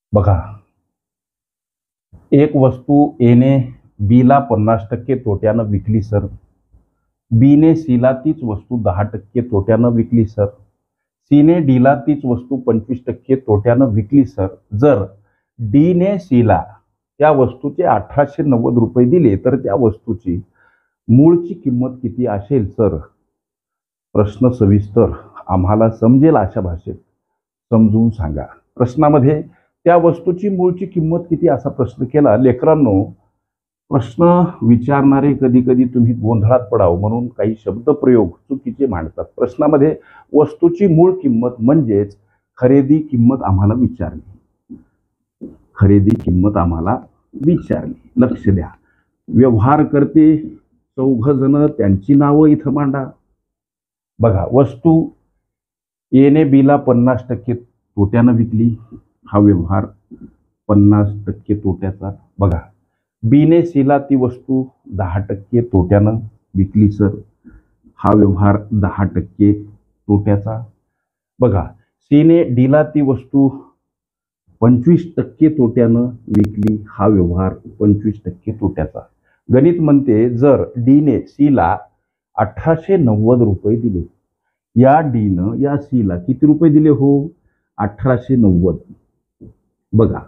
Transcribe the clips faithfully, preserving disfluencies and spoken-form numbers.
बघा, एक वस्तू एने बीला पन्नास टक्के तोट्यानं विकली सर. बीने सीला तीच वस्तू दहा टक्के तोट्यानं विकली सर. सीने डीला तीच वस्तू पंचवीस टक्के तोट्यानं विकली सर. जर डीने सीला त्या वस्तूचे अठराशे नव्वद रुपये दिले तर त्या वस्तूची मूळची किंमत किती असेल सर? प्रश्न सविस्तर आम्हाला समजेल अशा भाषेत समजून सांगा. प्रश्नामध्ये त्या वस्तूची मूळची किंमत किती असा प्रश्न केला. लेकरांनो, प्रश्न विचारणारे कधी कधी तुम्ही गोंधळात पडावं म्हणून काही शब्दप्रयोग चुकीचे मांडतात. प्रश्नामध्ये वस्तूची मूळ किंमत म्हणजेच खरेदी किंमत आम्हाला विचारली. खरेदी किंमत आम्हाला विचारली. लक्ष द्या. व्यवहार करते चौघ जण, त्यांची नावं इथं मांडा. बघा, वस्तू एने बीला पन्नास टक्के तोट्यानं विकली, हा व्यवहार पन्नास टक्के तोट्याचा. बघा, बीने सीला ती वस्तू दहा टक्के तोट्यानं विकली सर, हा व्यवहार दहा टक्के तोट्याचा. बघा, सीने डीला ती वस्तू पंचवीस टक्के तोट्यानं विकली, हा व्यवहार पंचवीस टक्के तोट्याचा. गणित म्हणते जर डीने सीला अठराशे नव्वद रुपये दिले, या डीनं या सीला किती रुपये दिले हो? अठराशे नव्वद. बघा,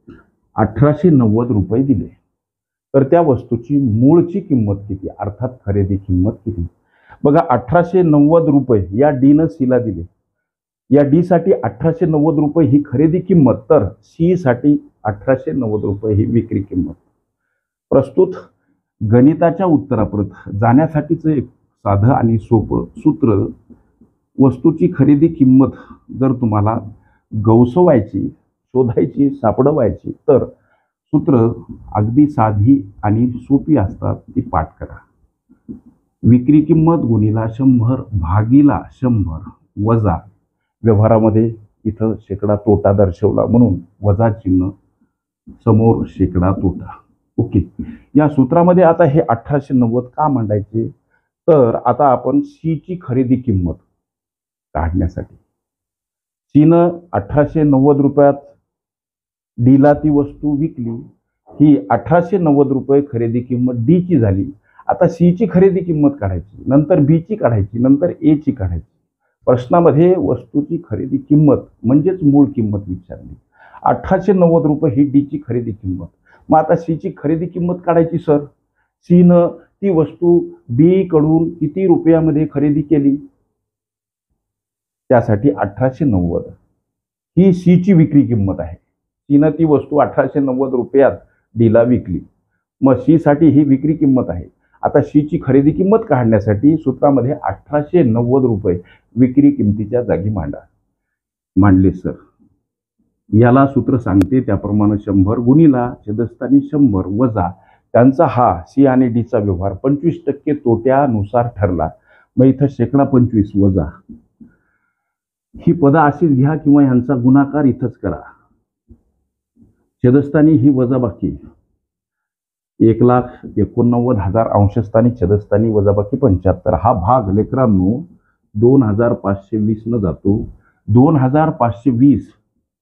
अठराशे नव्वद रुपये दिले तर त्या वस्तूची मूळची किंमत किती, अर्थात खरेदी किंमत किती? बघा, अठराशे नव्वद रुपये या डीनं सीला दिले. या डी साठी अठराशे नव्वद रुपये ही खरेदी किंमत, तर सी साठी अठराशे नव्वद रुपये ही विक्री किंमत. प्रस्तुत गणिताच्या उत्तरापर्यंत जाण्यासाठीचं एक साधं आणि सोपं सूत्र. वस्तूची खरेदी किंमत जर तुम्हाला गवसवायची, शोधायची, सापडवायची तर सूत्र अगदी साधी आणि सोपी असतात, ती पाठ करा. विक्री किंमत गुणिला शंभर भागीला शंभर वजा, व्यवहारामध्ये इथं शेकडा तोटा दर्शवला म्हणून वजा चिन्ह समोर शेकडा तोटा. ओके. या सूत्रामध्ये आता हे अठराशे नव्वद का मांडायचे, तर आता आपण सीची खरेदी किंमत काढण्यासाठी सीनं अठराशे नव्वद रुपयात डीला ती वस्तू विकली, ही अठराशे नव्वद रुपये खरेदी किंमत डीची झाली. आता सीची खरेदी किंमत काढायची, नंतर बीची काढायची, नंतर एची काढायची. प्रश्नामध्ये वस्तूची खरेदी किंमत म्हणजेच मूळ किंमत विचारली. अठराशे नव्वद रुपये ही डीची खरेदी किंमत. मग आता सीची खरेदी किंमत काढायची सर. सीनं ती वस्तू बी कडून किती रुपयामध्ये खरेदी केली, त्यासाठी अठराशे नव्वद ही सीची विक्री किंमत आहे. सीनं ती वस्तू अठराशे नव्वद रुपयात डीला विकली, मग सी साठी ही विक्री किंमत आहे. आता सीची खरेदी किंमत काढण्यासाठी सूत्रामध्ये अठराशे नव्वद रुपये विक्री किंमतीच्या जागी मांडा. मांडले सर. याला सूत्र सांगते त्याप्रमाणे शंभर गुणिला छेदस्थानी शंभर वजा त्यांचा हा सी आणि डीचा व्यवहार पंचवीस टक्के तोट्यानुसार ठरला. मग इथं शेकडा पंचवीस वजा ही पदं अशीच घ्या किंवा यांचा गुणाकार इथंच करा. छेदस्थानी ही वजाबाकी एक लाख एकोणनव्वद हजार अंशस्थानी छेदस्थानी वजाबाकी पंच्याहत्तर. हा भाग लेकरांनो दोन हजार पाचशे वीस न जातो दोन हजार पाचशे वीस.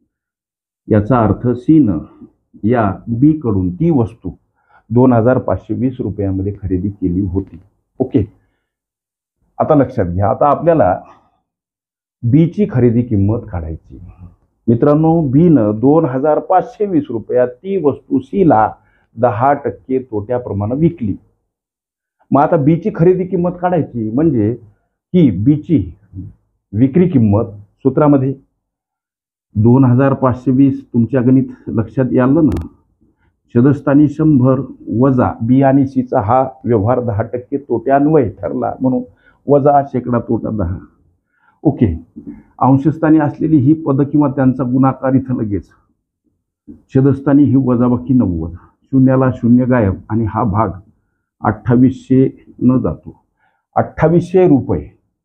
याचा अर्थ सीनं या बी कडून ती वस्तू दोन हजार पाचशे वीस रुपयामध्ये खरेदी केली होती. ओके. आता लक्षात घ्या, आता आपल्याला बीची खरेदी किंमत काढायची. मित्रांनो, बीनं दोन हजार पाचशे वीस रुपयात ती वस्तू सीला दहा टक्के तोट्याप्रमाणे विकली. मग आता बीची खरेदी किंमत काढायची म्हणजे की बीची विक्री किंमत सूत्रामध्ये दोन हजार पाचशे वीस तुमच्या गणित लक्षात यालं ना. छेदस्थानी शंभर वजा बी आणि सीचा हा व्यवहार दहा टक्के तोट्यान्वये ठरला म्हणून वजा शेकडा तोटा दहा. ओके. अंशस्थानी असलेली ही पद किंवा त्यांचा गुणाकार इथं लगेच. छेदस्थानी ही वजाबाकी नव्वद, शून्याला शून्य गायब आणि हा भाग अठ्ठावीसशे न जातो. अठ्ठावीसशे रुपये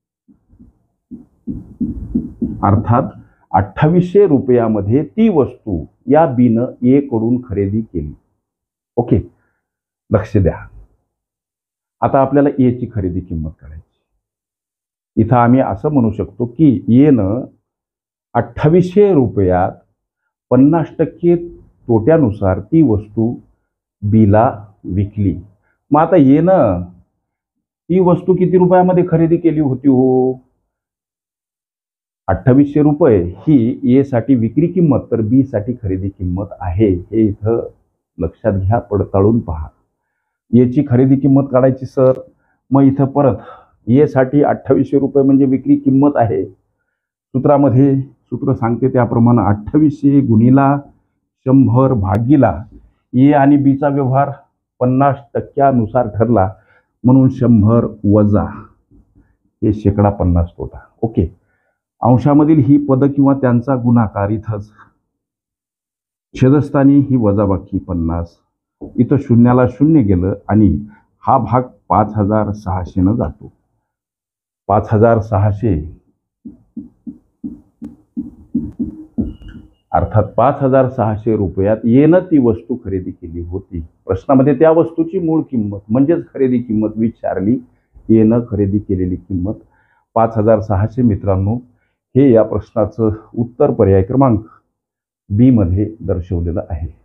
अर्थात अठ्ठावीसशे रुपयामध्ये ती वस्तू या बीनं ए कडून खरेदी केली. ओके. लक्ष द्या. आता आपल्याला ए ची खरेदी किंमत काढायची. इथं आम्ही असं म्हणू शकतो की एनं अठ्ठावीसशे रुपयात पन्नास टक्के तोट्यानुसार ती वस्तू बीला विकली. मग आता ये ना, ती वस्तू किती रुपयामध्ये खरेदी केली होती हो? अठ्ठावीसशे रुपये ही ए साठी विक्री किंमत, तर बी साठी खरेदी किंमत आहे. हे इथं लक्षात घ्या, पडताळून पहा. याची खरेदी किंमत काढायची सर. मग इथं परत ए साठी अठ्ठावीसशे रुपये म्हणजे विक्री किंमत आहे. सूत्रामध्ये सूत्र सांगते त्याप्रमाणे अठ्ठावीसशे गुणिला शंभर भागीला ए आणि बीचा व्यवहार पन्नास टक्क्यानुसार ठरला, म्हणून शंभर वजा हे शेकडा पन्नास तोटा. ओके. अंशामधील ही पद किंवा त्यांचा गुणाकार इथंच. छेदस्थानी ही वजाबाकी पन्नास. इथं शून्याला शून्य गेलं आणि हा भाग पाच हजार सहाशे न जातो. पाच हजार सहाशे अर्थात पाच हजार सहाशे रुपयात येणं ती वस्तू खरेदी केली होती. प्रश्नामध्ये त्या वस्तूची मूळ किंमत म्हणजेच खरेदी किंमत विचारली. येणं खरेदी केलेली किंमत पाच हजार सहाशे. मित्रांनो, हे या प्रश्नाचं उत्तर पर्याय क्रमांक बी मध्ये दर्शवलेलं आहे.